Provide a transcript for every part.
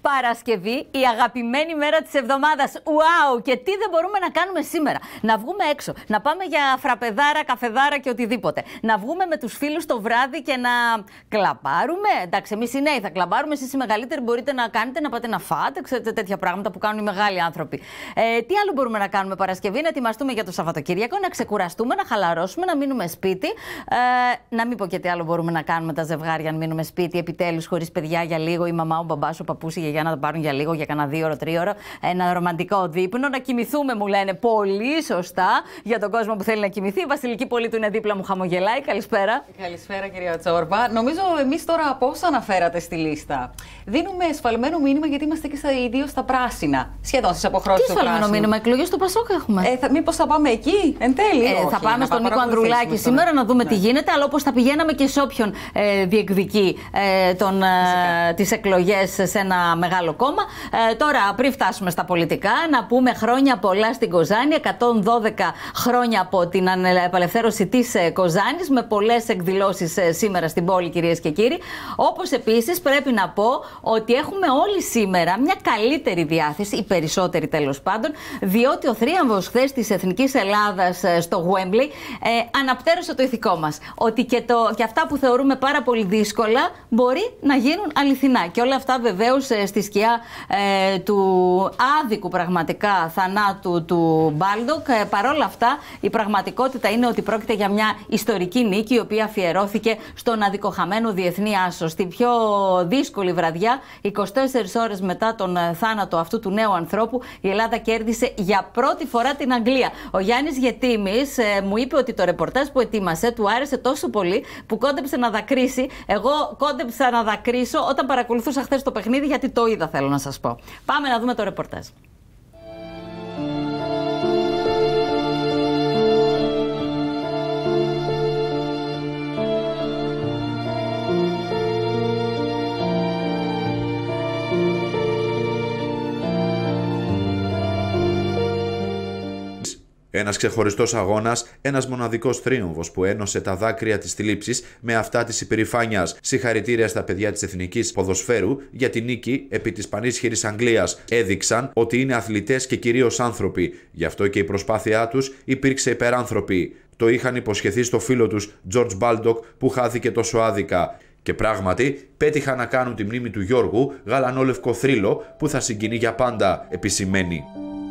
Παρασκευή, η αγαπημένη μέρα της εβδομάδας. Wow! Και τι δεν μπορούμε να κάνουμε σήμερα? Να βγούμε έξω, να πάμε για φραπεδάρα, καφεδάρα και οτιδήποτε. Να βγούμε με τους φίλους το βράδυ και να κλαμπάρουμε. Εντάξει, εμείς οι νέοι θα κλαμπάρουμε. Εσείς οι μεγαλύτεροι μπορείτε να κάνετε, να πάτε να φάτε. Ξέρετε, τέτοια πράγματα που κάνουν οι μεγάλοι άνθρωποι. Τι άλλο μπορούμε να κάνουμε Παρασκευή? Να ετοιμαστούμε για το Σαββατοκύριακο, να ξεκουραστούμε, να χαλαρώσουμε, να μείνουμε σπίτι. Να μην πω και τι άλλο μπορούμε να κάνουμε τα ζευγάρια, αν μείνουμε σπίτι επιτέλους χωρίς παιδιά για λίγο, η μαμά, ο μπαμπάς, ο παππούς, η γιαγιά να τα πάρουν για λίγο, για κανένα 2 ώρο, 3 ώρο. Ένα ρομαντικό δείπνο. Να κοιμηθούμε, μου λένε. Πολύ σωστά για τον κόσμο που θέλει να κοιμηθεί. Η Βασιλική Πολίτου είναι δίπλα μου, χαμογελάει. Καλησπέρα. Καλησπέρα, κυρία Τσόρμπα. Νομίζω εμείς τώρα πώς αναφέρατε στη λίστα? Δίνουμε εσφαλμένο μήνυμα γιατί είμαστε και ιδίω στα πράσινα. Σχεδόν στις αποχρώσεις του πράσινου. Τι εσφαλμένο μήνυμα? Εκλογές στο Πασόκ έχουμε. Μήπως θα πάμε εκεί εν τέλει? Θα πάμε στον Νίκο Ανδρουλάκη σήμερα να δούμε τι γίνεται. Αλλά όπως θα πηγαίναμε και σε όποιον διεκδικεί τις εκλογές σε ένα μεγάλο κόμμα. Τώρα, πριν φτάσουμε στα πολιτικά, να πούμε χρόνια πολλά στην Κοζάνη. 112 χρόνια από την απελευθέρωση της Κοζάνης, με πολλές εκδηλώσεις σήμερα στην πόλη, κυρίες και κύριοι. Όπως επίσης πρέπει να πω ότι έχουμε όλοι σήμερα μια καλύτερη διάθεση, οι περισσότεροι τέλος πάντων, διότι ο θρίαμβος χθες της Εθνικής Ελλάδας στο Γουέμπλεϊ αναπτέρωσε το ηθικό μας. Ότι και αυτά που θεωρούμε πάρα πολύ δύσκολα μπορεί να γίνουν αληθινά. Και όλα αυτά βεβαίως στη σκιά του άδικου πραγματικά θανάτου του Μπάλντοκ. Παρόλα αυτά, η πραγματικότητα είναι ότι πρόκειται για μια ιστορική νίκη, η οποία αφιερώθηκε στον αδικοχαμένο διεθνή άσο. Στην πιο δύσκολη βραδιά, 24 ώρες μετά τον θάνατο αυτού του νέου ανθρώπου, η Ελλάδα κέρδισε για πρώτη φορά την Αγγλία. Ο Γιάννης Γετήμης μου είπε ότι το ρεπορτάζ που ετοίμασε του άρεσε τόσο πολύ που κόντεψε να δακρύσει. Εγώ κόντεψα να δακρύσω όταν παρακολουθούσα χθες το παιχνίδι, γιατί το είδα, θέλω να σας πω. Πάμε να δούμε το ρεπορτάζ. Ένας ξεχωριστός αγώνας, ένας μοναδικός θρίαμβος που ένωσε τα δάκρυα της θλίψης με αυτά της υπερηφάνειας. Συγχαρητήρια στα παιδιά της Εθνικής Ποδοσφαίρου για τη νίκη επί της πανίσχυρης Αγγλίας. Έδειξαν ότι είναι αθλητές και κυρίως άνθρωποι. Γι' αυτό και η προσπάθειά τους υπήρξε υπεράνθρωπη. Το είχαν υποσχεθεί στο φίλο τους George Baldock που χάθηκε τόσο άδικα. Και πράγματι πέτυχαν να κάνουν τη μνήμη του Γιώργου γαλανόλευκο θρύλο που θα συγκινεί για πάντα, επισημαίνει.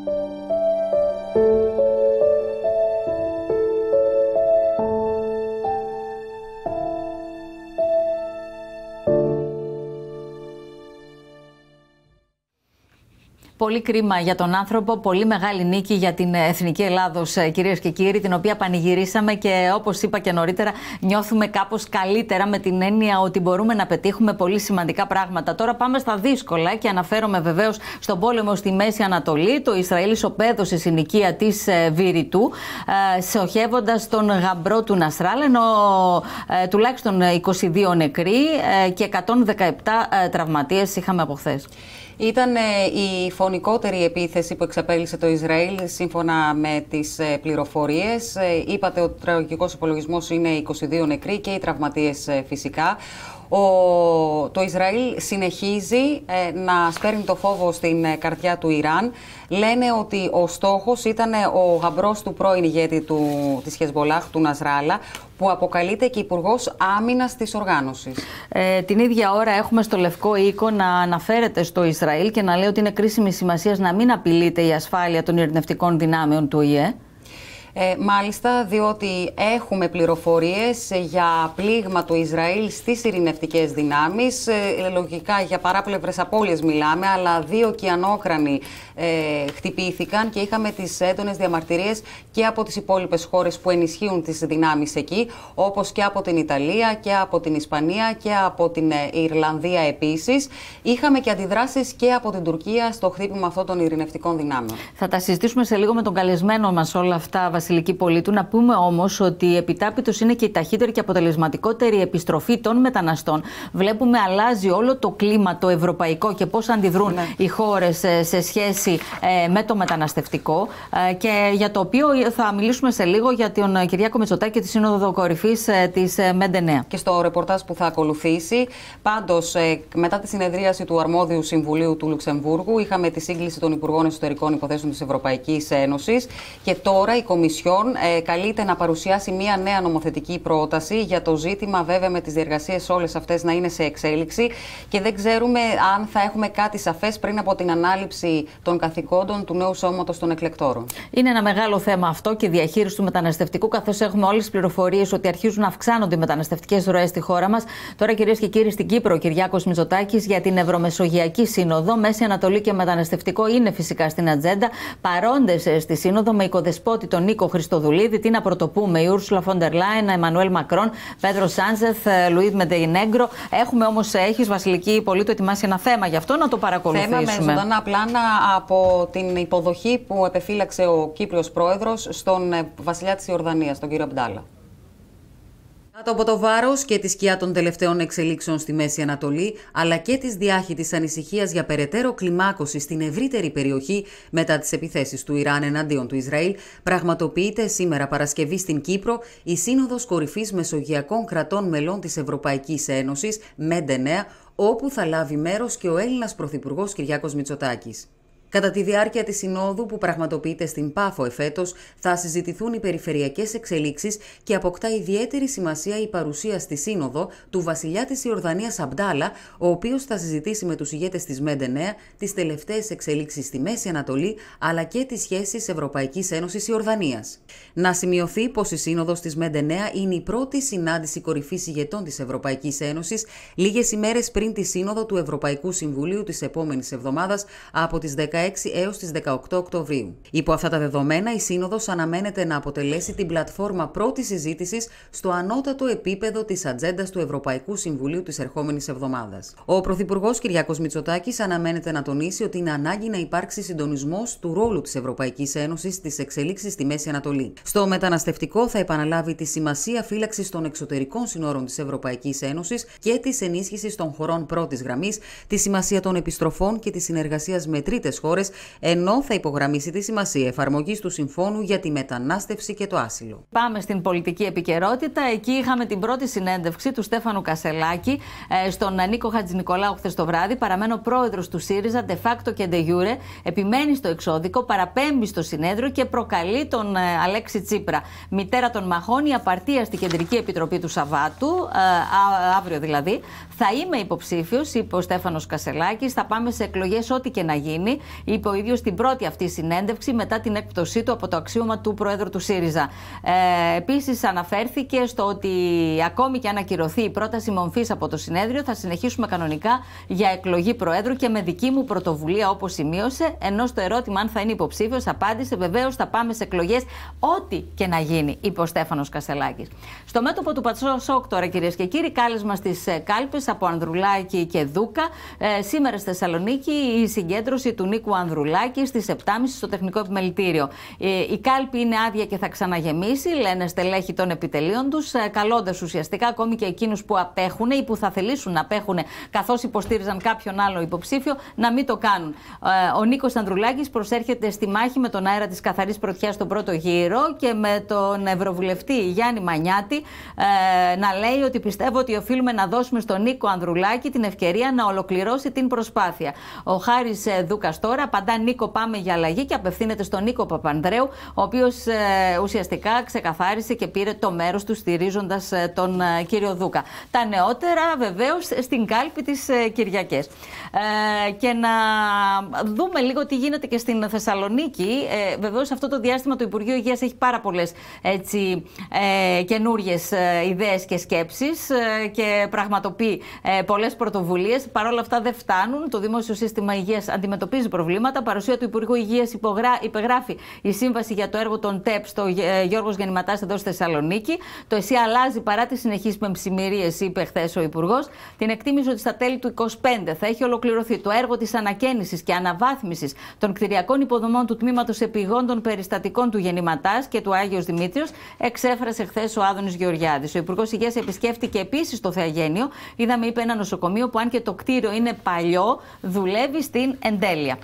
Πολύ κρίμα για τον άνθρωπο, πολύ μεγάλη νίκη για την Εθνική Ελλάδος, κυρίες και κύριοι, την οποία πανηγυρίσαμε και όπως είπα και νωρίτερα, νιώθουμε κάπως καλύτερα με την έννοια ότι μπορούμε να πετύχουμε πολύ σημαντικά πράγματα. Τώρα πάμε στα δύσκολα και αναφέρομαι βεβαίως στον πόλεμο στη Μέση Ανατολή. Το Ισραήλ ισοπαίδωσε συνοικία της Βηρητού, στοχεύοντας τον γαμπρό του Νασράλ, ενώ τουλάχιστον 22 νεκροί και 117 τραυματίες είχαμε από χθες. Ήταν η φωνικότερη επίθεση που εξαπέλυσε το Ισραήλ σύμφωνα με τις πληροφορίες. Είπατε ότι ο τραγικός υπολογισμός είναι 22 νεκροί και οι τραυματίες φυσικά. Το Ισραήλ συνεχίζει να σπέρνει το φόβο στην καρδιά του Ιράν. Λένε ότι ο στόχος ήταν ο γαμπρός του πρώην ηγέτη της Χεσμολάχ, του Νασράλα, που αποκαλείται και υπουργός άμυνας της οργάνωσης. Την ίδια ώρα έχουμε στο Λευκό Οίκο να αναφέρεται στο Ισραήλ και να λέει ότι είναι κρίσιμη σημασία να μην απειλείται η ασφάλεια των ειρηνευτικών δυνάμεων του ΟΗΕ. Μάλιστα, διότι έχουμε πληροφορίες για πλήγμα του Ισραήλ στις ειρηνευτικές δυνάμεις. Λογικά για παράπλευρες απώλειες μιλάμε, αλλά 2 ωκεανόκρανοι χτυπήθηκαν και είχαμε τις έντονες διαμαρτυρίες και από τις υπόλοιπες χώρες που ενισχύουν τις δυνάμεις εκεί, όπως και από την Ιταλία και από την Ισπανία και από την Ιρλανδία επίσης. Είχαμε και αντιδράσεις και από την Τουρκία στο χτύπημα αυτών των ειρηνευτικών δυνάμεων. Θα τα συζητήσουμε σε λίγο με τον καλεσμένο μας όλα αυτά, Βασιλική Πολίτου. Να πούμε όμως ότι επιτάπητος είναι και η ταχύτερη και αποτελεσματικότερη επιστροφή των μεταναστών. Βλέπουμε αλλάζει όλο το κλίμα το ευρωπαϊκό και πώς αντιδρούν οι χώρες σε σχέση με το μεταναστευτικό, και για το οποίο θα μιλήσουμε σε λίγο για τον Κυριάκο Μητσοτάκη και τη Σύνοδο Κορυφής της ΜΕΝΤΕ. Και στο ρεπορτάζ που θα ακολουθήσει, πάντως μετά τη συνεδρίαση του Αρμόδιου Συμβουλίου του Λουξεμβούργου, είχαμε τη σύγκληση των Υπουργών Εσωτερικών Υποθέσεων της Ευρωπαϊκής Ένωσης και τώρα η Κομισιόν καλείται να παρουσιάσει μια νέα νομοθετική πρόταση για το ζήτημα, βέβαια με τις διεργασίες όλες αυτές να είναι σε εξέλιξη και δεν ξέρουμε αν θα έχουμε κάτι σαφές πριν από την ανάληψη των καθηκόντων του νέου σώματος των εκλεκτόρων. Είναι ένα μεγάλο θέμα αυτό και η διαχείριση του μεταναστευτικού, καθώς έχουμε όλες τις πληροφορίες ότι αρχίζουν να αυξάνονται οι μεταναστευτικές ροές στη χώρα μας. Τώρα, κυρίες και κύριοι, στην Κύπρο, ο Κυριάκος Μητσοτάκης για την Ευρωμεσογειακή Σύνοδο. Μέση Ανατολή και μεταναστευτικό είναι φυσικά στην ατζέντα. Παρόντες στη Σύνοδο με οικοδεσπότη τον Νίκο Χριστοδουλίδη, τι να πρωτοπούμε, η Ούρσουλα φον ντερ Λάιεν, Εμμανουέλ Μακρόν, Πέντρο Σάντσεθ, Λουίς Μοντενέγκρο. Έχουμε όμως, έχεις Βασιλική Πολίτου ετοιμάσει ένα θέμα γι' αυτό, να το παρακολουθήσουμε. Θέμα με ζωντανά πλάνα από την υποδοχή που επεφύλαξε ο Κύπριος Πρόεδρος στον βασιλιά της Ιορδανίας, τον κύριο Αμπντάλα. Κάτω από το βάρος και τη σκιά των τελευταίων εξελίξεων στη Μέση Ανατολή, αλλά και της διάχυτης ανησυχίας για περαιτέρω κλιμάκωση στην ευρύτερη περιοχή μετά τις επιθέσεις του Ιράν εναντίον του Ισραήλ, πραγματοποιείται σήμερα Παρασκευή στην Κύπρο η Σύνοδος Κορυφής Μεσογειακών Κρατών Μελών της Ευρωπαϊκής Ένωσης, ΜΕΝΤΕ, όπου θα λάβει μέρος και ο Έλληνας Πρωθυπουργός Κυριάκος Μητσοτάκης. Κατά τη διάρκεια της Συνόδου που πραγματοποιείται στην Πάφο εφέτος, θα συζητηθούν οι περιφερειακές εξελίξεις και αποκτά ιδιαίτερη σημασία η παρουσία στη Σύνοδο του βασιλιά της Ιορδανίας Αμπντάλα, ο οποίος θα συζητήσει με τους ηγέτες της ΜΕΝΤΕ τις τελευταίες εξελίξεις στη Μέση Ανατολή, αλλά και τις σχέσεις Ευρωπαϊκής Ένωσης Ιορδανίας. Να σημειωθεί πως η Σύνοδος της ΜΕΝΤΕ είναι η πρώτη συνάντηση κορυφής ηγετών της Ευρωπαϊκής Ένωσης, λίγες ημέρες πριν τη Σύνοδο του Ευρωπαϊκού Συμβουλίου της επόμενης εβδομάδας από τις 16 έως τις 18 Οκτωβρίου. Υπό αυτά τα δεδομένα, η Σύνοδος αναμένεται να αποτελέσει την πλατφόρμα πρώτης συζήτησης στο ανώτατο επίπεδο της ατζέντας του Ευρωπαϊκού Συμβουλίου της ερχόμενης εβδομάδας. Ο Πρωθυπουργός Κυριάκος Μητσοτάκης αναμένεται να τονίσει ότι είναι ανάγκη να υπάρξει συντονισμός του ρόλου της Ευρωπαϊκής Ένωσης στις εξελίξεις στη Μέση Ανατολή. Στο μεταναστευτικό, θα επαναλάβει τη σημασία φύλαξης των εξωτερικών συνόρων της Ευρωπαϊκής Ένωσης και της ενίσχυσης των χωρών πρώτης γραμμής, τη σημασία των επιστροφών και τη συνεργασία με τρίτες χώρες, ενώ θα υπογραμμίσει τη σημασία εφαρμογής του Συμφώνου για τη μετανάστευση και το άσυλο. Πάμε στην πολιτική επικαιρότητα. Εκεί είχαμε την πρώτη συνέντευξη του Στέφανου Κασσελάκη στον Νίκο Χατζηνικολάου χθες το βράδυ. Παραμένω πρόεδρος του ΣΥΡΙΖΑ, de facto και de jure, επιμένει στο εξώδικο, παραπέμπει στο συνέδριο και προκαλεί τον Αλέξη Τσίπρα. Μητέρα των μαχών, η απαρτία στην Κεντρική Επιτροπή του Σαββάτου, αύριο δηλαδή. Θα είμαι υποψήφιος, είπε ο Στέφανος Κασσελάκης. Θα πάμε σε εκλογές, ό,τι και να γίνει. Είπε ο ίδιος στην πρώτη αυτή συνέντευξη μετά την έκπτωσή του από το αξίωμα του Προέδρου του ΣΥΡΙΖΑ. Επίσης, αναφέρθηκε στο ότι ακόμη και αν ακυρωθεί η πρόταση μομφής από το συνέδριο, θα συνεχίσουμε κανονικά για εκλογή Προέδρου και με δική μου πρωτοβουλία, όπως σημείωσε. Ενώ στο ερώτημα αν θα είναι υποψήφιος, απάντησε βεβαίως θα πάμε σε εκλογές, ό,τι και να γίνει, είπε ο Στέφανος Κασσελάκης. Στο μέτωπο του Πασόκ τώρα, κυρίες και κύριοι, κάλεσμα στις κάλπες από Ανδρουλάκη και Δούκα. Σήμερα στη Θεσσαλονίκη η συγκέντρωση του Νίκου Ανδρουλάκη στις 7.30 στο Τεχνικό Επιμελητήριο. Η κάλπη είναι άδεια και θα ξαναγεμίσει, λένε στελέχοι των επιτελείων τους, καλώντας ουσιαστικά ακόμη και εκείνους που απέχουν ή που θα θελήσουν να απέχουν καθώς υποστήριζαν κάποιον άλλο υποψήφιο να μην το κάνουν. Ο Νίκος Ανδρουλάκης προσέρχεται στη μάχη με τον αέρα της καθαρής πρωτιάς στον πρώτο γύρο και με τον Ευρωβουλευτή Γιάννη Μανιάτη να λέει ότι πιστεύω ότι οφείλουμε να δώσουμε στον Νίκο Ανδρουλάκη την ευκαιρία να ολοκληρώσει την προσπάθεια. Ο Χάρης Δούκας τώρα απαντά Νίκο πάμε για αλλαγή και απευθύνεται στον Νίκο Παπανδρέου, ο οποίος ουσιαστικά ξεκαθάρισε και πήρε το μέρος του στηρίζοντας τον κύριο Δούκα. Τα νεότερα βεβαίως στην κάλπη τις Κυριακές. Και να δούμε λίγο τι γίνεται και στην Θεσσαλονίκη. Βεβαίως αυτό το διάστημα το Υπουργείο Υγείας έχει πάρα πολλές καινούριες ιδέες και σκέψεις και πραγματοποιεί πολλές πρωτοβουλίες. Παρ' όλα αυτά δεν φτάνουν. Το Δημόσιο Σύστημα Υγείας αντιμετωπίζει προβλήματα προβλήματα. Παρουσία του Υπουργού Υγείας υπεγράφει η σύμβαση για το έργο των ΤΕΠ στο Γιώργος Γεννηματάς εδώ στη Θεσσαλονίκη. Το ΕΣΥ αλλάζει παρά τις συνεχείς μεμψημυρίες, είπε χθες ο Υπουργός. Την εκτίμησε ότι στα τέλη του 2025 θα έχει ολοκληρωθεί το έργο της ανακαίνησης και αναβάθμισης των κτηριακών υποδομών του τμήματος επιγόντων περιστατικών του Γεννηματάς και του Άγιος Δημήτριος, εξέφρασε χθες ο Άδωνης Γεωργιάδης. Ο Υπουργός Υγείας επισκέφτηκε επίσης το Θεαγένιο. Είδαμε, είπε, ένα νοσοκομείο που, αν και το κτίριο είναι παλιό, δουλεύει στην εντέλεια.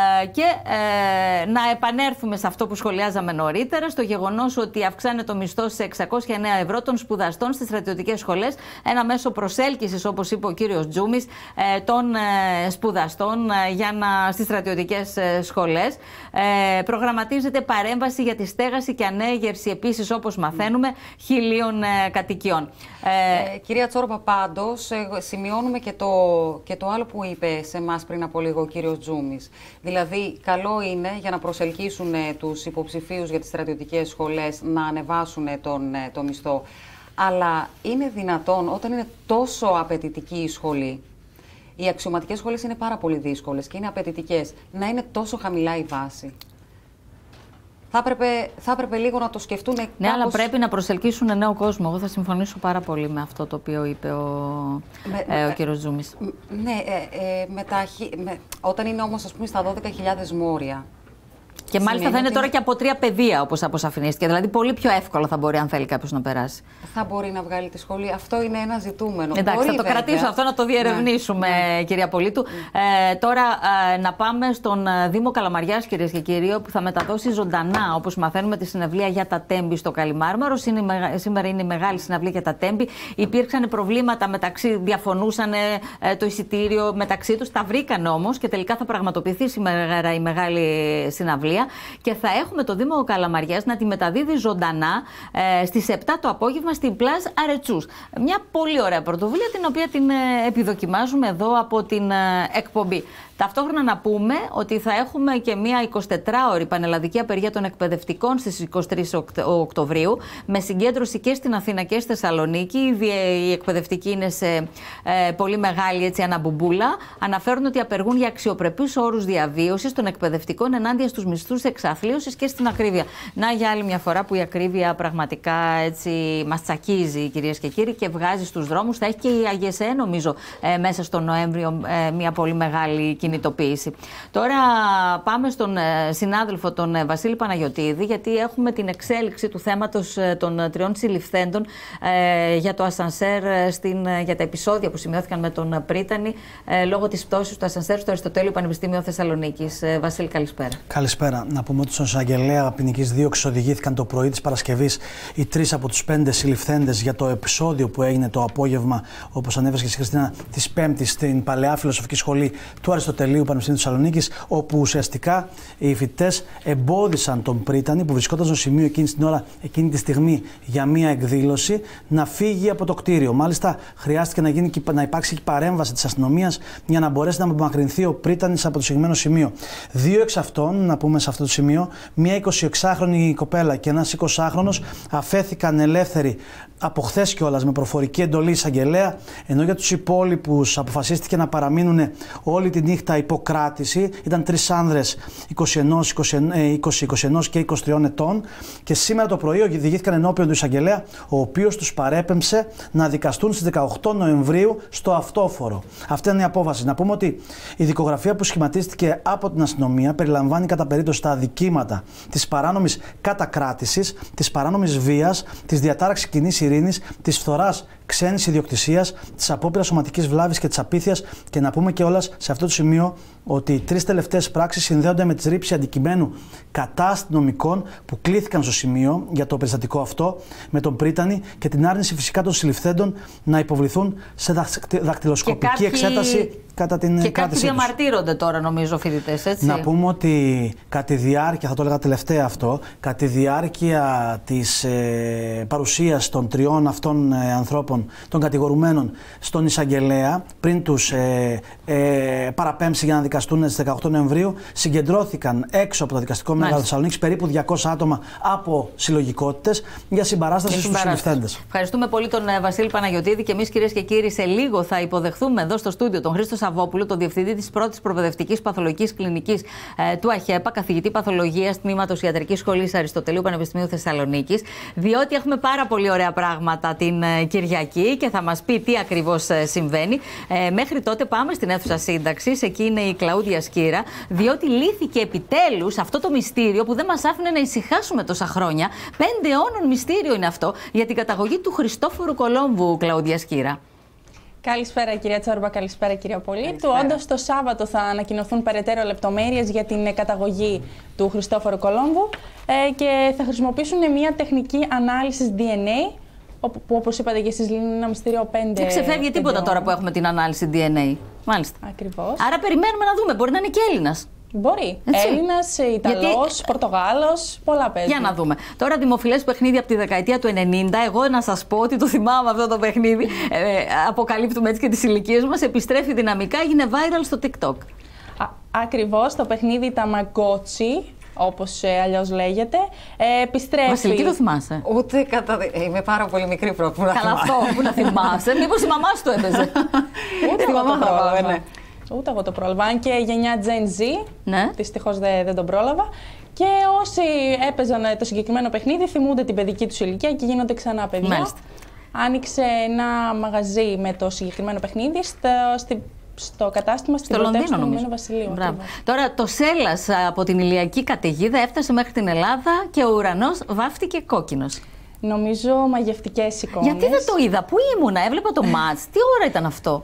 Να επανέλθουμε σε αυτό που σχολιάζαμε νωρίτερα, στο γεγονός ότι αυξάνεται το μισθό σε 609 ευρώ των σπουδαστών στις στρατιωτικές σχολές. Ένα μέσο προσέλκυσης, όπως είπε ο κύριος Τζούμης, των σπουδαστών στις στρατιωτικές σχολές. Προγραμματίζεται παρέμβαση για τη στέγαση και ανέγερση, επίσης, όπως μαθαίνουμε, 1.000 κατοικιών. Κυρία Τσόρμπα, πάντως, σημειώνουμε και το άλλο που είπε σε εμάς πριν από λίγο ο κύριος Τζούμης. Δηλαδή, καλό είναι για να προσελκύσουν τους υποψηφίους για τις στρατιωτικές σχολές να ανεβάσουν το μισθό. Αλλά είναι δυνατόν, όταν είναι τόσο απαιτητική η σχολή, οι αξιωματικές σχολές είναι πάρα πολύ δύσκολες και είναι απαιτητικές, να είναι τόσο χαμηλά η βάση? Θα έπρεπε λίγο να το σκεφτούν. Ναι, αλλά πρέπει να προσελκύσουν νέο κόσμο. Εγώ θα συμφωνήσω πάρα πολύ με αυτό το οποίο είπε ο κύριος Τζούμης. Ναι, όταν είναι όμως, ας πούμε, στα 12.000 μόρια. Και μάλιστα θα είναι τώρα και από 3 παιδεία, όπως αποσαφηνίστηκε. Δηλαδή, πολύ πιο εύκολα θα μπορεί, αν θέλει κάποιος, να περάσει. Θα μπορεί να βγάλει τη σχολή. Αυτό είναι ένα ζητούμενο. Εντάξει, θα το κρατήσω αυτό, να το διερευνήσουμε, κυρία Πολίτου. Τώρα, να πάμε στον Δήμο Καλαμαριάς, κυρίες και κύριοι, που θα μεταδώσει ζωντανά, όπως μαθαίνουμε, τη συναυλία για τα Τέμπη στο Καλιμάρμαρο. Σήμερα είναι η μεγάλη συναυλία για τα Τέμπη. Υπήρξαν προβλήματα διαφωνούσαν το εισιτήριο μεταξύ τους. Τα βρήκαν όμως και τελικά θα πραγματοποιηθεί σήμερα η μεγάλη συναυλία. Και θα έχουμε το Δήμο Καλαμαριάς να τη μεταδίδει ζωντανά στις 7 το απόγευμα στην Πλάζ Αρετσούς. Μια πολύ ωραία πρωτοβουλία, την οποία την επιδοκιμάζουμε εδώ από την εκπομπή. Ταυτόχρονα να πούμε ότι θα έχουμε και μια 24ωρη πανελλαδική απεργία των εκπαιδευτικών στις 23 Οκτωβρίου, με συγκέντρωση και στην Αθήνα και στη Θεσσαλονίκη. Οι εκπαιδευτικοί είναι σε πολύ μεγάλη αναμπουμπούλα. Αναφέρουν ότι απεργούν για αξιοπρεπείς όρους διαβίωσης των εκπαιδευτικών ενάντια στους μισθούς εξαθλίωσης και στην ακρίβεια. Να, για άλλη μια φορά που η ακρίβεια πραγματικά μας τσακίζει, κυρίες και κύριοι, και βγάζει στους δρόμους. Θα έχει και η ΑΓΕΣΕ, νομίζω, μέσα στο Νοέμβριο μια πολύ μεγάλη κινητοποίηση. Τώρα πάμε στον συνάδελφο, τον Βασίλη Παναγιωτίδη, γιατί έχουμε την εξέλιξη του θέματος των 3 συλληφθέντων για το ασανσέρ, για τα επεισόδια που σημειώθηκαν με τον Πρίτανη λόγω της πτώσης του ασανσέρ στο Αριστοτέλειο Πανεπιστήμιο Θεσσαλονίκης. Βασίλη, καλησπέρα. Καλησπέρα. Να πούμε ότι στον εισαγγελέα ποινικής δίωξης οδηγήθηκαν το πρωί της Παρασκευής οι 3 από τους 5 συλληφθέντες για το επεισόδιο που έγινε το απόγευμα, όπως ανέβασε και η Χριστίνα, της Πέμπτης στην Παλαιά Φιλοσοφική Σχολή του Αριστοτελείου Πανεπιστήμιου Θεσσαλονίκης, όπου ουσιαστικά οι φοιτητές εμπόδισαν τον Πρίτανη, που βρισκόταν στο σημείο εκείνη τη στιγμή για μία εκδήλωση, να φύγει από το κτίριο. Μάλιστα, χρειάστηκε να υπάρξει και παρέμβαση της αστυνομίας για να μπορέσει να απομακρυνθεί ο Πρίτανης από το συγκεκριμένο σημείο. 2 εξ αυτών, να πούμε σε αυτό το σημείο, μία 26χρονη κοπέλα και ένας 20χρονος αφέθηκαν ελεύθεροι από χθες κιόλας με προφορική εντολή εισαγγελέα, ενώ για τους υπόλοιπους αποφασίστηκε να παραμείνουν όλη τη νύχτα υποκράτηση. Ήταν 3 άνδρες 20, 21 και 23 ετών, και σήμερα το πρωί οδηγήθηκαν ενώπιον του εισαγγελέα, ο οποίος τους παρέπεμψε να δικαστούν στις 18 Νοεμβρίου στο Αυτόφορο. Αυτή είναι η απόφαση. Να πούμε ότι η δικογραφία που σχηματίστηκε από την αστυνομία περιλαμβάνει κατά περίπτωση τα αδικήματα της παράνομης κατακράτησης, της παράνομης βίας, της διατάραξης κοινής ειρήνης, της φθοράς ξένης ιδιοκτησίας, της απόπειρας σωματικής βλάβης και της απίθειας. Και να πούμε κιόλας σε αυτό το σημείο ότι οι 3 τελευταίες πράξεις συνδέονται με τη ρήψη αντικειμένου κατά αστυνομικών που κλήθηκαν στο σημείο για το περιστατικό αυτό με τον Πρίτανη, και την άρνηση φυσικά των συλληφθέντων να υποβληθούν σε δακτυλοσκοπική εξέταση κατά την κράτησή τους. Και κάποιοι διαμαρτύρονται τώρα, νομίζω, φοιτητές, έτσι. Να πούμε ότι κατά τη διάρκεια, θα το έλεγα τελευταία αυτό, κατά τη διάρκεια της παρουσίας των 3 αυτών ανθρώπων των κατηγορουμένων στον εισαγγελέα πριν τους παραπέμψει για να δικαστούν στις 18 Νοεμβρίου, συγκεντρώθηκαν έξω από το δικαστικό μέγαρο Θεσσαλονίκης περίπου 200 άτομα από συλλογικότητες για συμπαράσταση στους συλληφθέντες. Ευχαριστούμε πολύ τον Βασίλη Παναγιωτίδη και εμείς, κυρίες και κύριοι, σε λίγο θα υποδεχθούμε εδώ στο στούντιο τον Χρήστο Σαββόπουλο, τον διευθυντή της πρώτης προπαιδευτικής παθολογικής κλινικής του ΑΧΕΠΑ, καθηγητή παθολογίας τμήματος Ιατρικής Σχολής Αριστοτελείου Πανεπιστημίου Θεσσαλονίκης, διότι έχουμε πάρα πολύ ωραία πράγματα την Κυριακή και θα μας πει τι ακριβώς συμβαίνει. Μέχρι τότε πάμε στην αίθουσα σύνταξης, εκεί είναι η Κλαούδια Σκύρα, διότι λύθηκε επιτέλους αυτό το μυστήριο που δεν μας άφηνε να ησυχάσουμε τόσα χρόνια. 5 αιώνων μυστήριο είναι αυτό για την καταγωγή του Χριστόφορου Κολόμβου, Κλαούδια Σκύρα. Καλησπέρα κυρία Τσόρμπα, καλησπέρα κυρία Πολίτου. Όντως το Σάββατο θα ανακοινωθούν περαιτέρω λεπτομέρειες για την καταγωγή του Χριστόφορου Κολόμβου και θα χρησιμοποιήσουν μια τεχνική ανάλυσης DNA, που όπως είπατε και εσείς λύνουν ένα μυστήριο 5. Δεν ξεφεύγει τίποτα τώρα που έχουμε την ανάλυση DNA. Μάλιστα. Ακριβώς. Άρα περιμένουμε να δούμε, μπορεί να είναι και Έλληνας. Μπορεί. Έλληνας, Ιταλός, Πορτογάλος, πολλά παίζουν. Για να δούμε. Τώρα, δημοφιλές παιχνίδι από τη δεκαετία του 90. Εγώ να σας πω ότι το θυμάμαι αυτό το παιχνίδι. Αποκαλύπτουμε έτσι και τις ηλικίες μας. Επιστρέφει δυναμικά, έγινε viral στο TikTok. Ακριβώς. Το παιχνίδι Tamagotchi, όπως αλλιώς λέγεται, επιστρέφει. Βασιλική, το θυμάσαι? Ούτε είμαι πάρα πολύ μικρή πρώτη. Καλά, αυτό που να θυμάσαι. Μήπως η μαμά σου το έπαιζε? Ούτε εγώ το πρόλαβα. Ούτε εγώ το πρόλαβα. Αν και γενιά Gen Z, ναι. Δυστυχώς δεν τον πρόλαβα. Και όσοι έπαιζαν το συγκεκριμένο παιχνίδι θυμούνται την παιδική τους ηλικία και γίνονται ξανά παιδιά. Μάλιστα. Άνοιξε ένα μαγαζί με το συγκεκριμένο παιχνίδι στο κατάστημα στην Λονδίνο, του Ηνωμένου Βασιλείου. Τώρα το Σέλλας από την ηλιακή καταιγίδα έφτασε μέχρι την Ελλάδα και ο ουρανός βάφτηκε κόκκινος. Νομίζω μαγευτικές εικόνες. Γιατί δεν το είδα, πού ήμουνα, έβλεπα το μάτς, τι ώρα ήταν αυτό?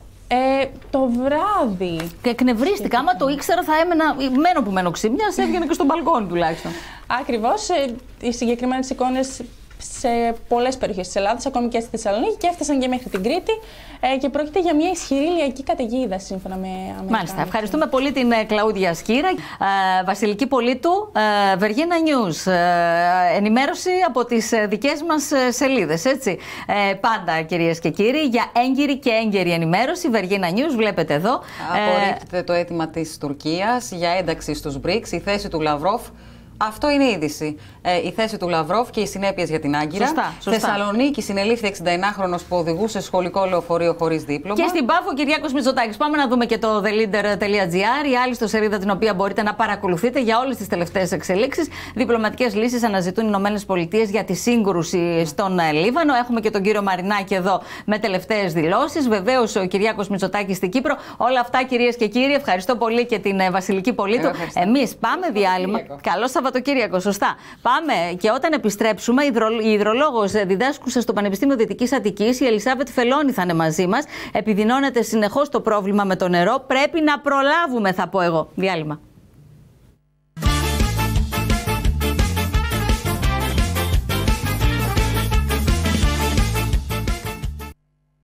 Το βράδυ. Και εκνευρίστηκα. Άμα το ήξερα, θα μένω που μένω ξύπνια, έβγαινε και στον μπαλκόνι τουλάχιστον. Ακριβώς. Οι συγκεκριμένες εικόνες σε πολλές περιοχές της Ελλάδας, ακόμη και στη Θεσσαλονίκη, και έφτασαν και μέχρι την Κρήτη. Και πρόκειται για μια ισχυρή ηλιακή καταιγίδα, σύμφωνα με Αμερικάνους. Μάλιστα. Ευχαριστούμε πολύ την Κλαούδια Σκύρα. Βασιλική Πολίτου, Βεργίνα News. Ενημέρωση από τις δικές μας σελίδες, έτσι. Πάντα, κυρίες και κύριοι, για έγκυρη και έγκαιρη ενημέρωση. Βεργίνα News, βλέπετε εδώ. Απορρίπτεται το αίτημα της Τουρκίας για ένταξη στους BRICS, η θέση του Λαυρόφ. Αυτό είναι η είδηση. Η θέση του Λαυρόφ και οι συνέπειες για την Άγκυρα. Σωστά. Θεσσαλονίκη συνελήφθη 69χρονος που οδηγούσε σχολικό λεωφορείο χωρίς δίπλωμα. Και στην Πάφο, Κυριάκος Μητσοτάκης. Πάμε να δούμε και το theleader.gr, η άλλη ιστοσελίδα την οποία μπορείτε να παρακολουθείτε για όλες τις τελευταίες εξελίξεις. Διπλωματικές λύσεις αναζητούν οι ΗΠΑ για τη σύγκρουση στον Λίβανο. Έχουμε και τον κύριο Μαρινάκη εδώ με τελευταίες δηλώσεις. Βεβαίως ο Κυριάκος Μητσοτάκης στην Κύπρο. Όλα αυτά, κυρίες και κύριοι. Ευχαριστώ πολύ και την Βασιλική Πολίτου. Εμείς πάμε διάλειμμα. Καλό Σαββατοκύριακο, σωστά. Πάμε και όταν επιστρέψουμε, η υδρολόγος διδάσκουσα στο Πανεπιστήμιο Δυτικής Αττικής, η Ελισάβετ Φελώνη, θα είναι μαζί μας. Επιδεινώνεται συνεχώς το πρόβλημα με το νερό. Πρέπει να προλάβουμε, θα πω εγώ. Διάλειμμα.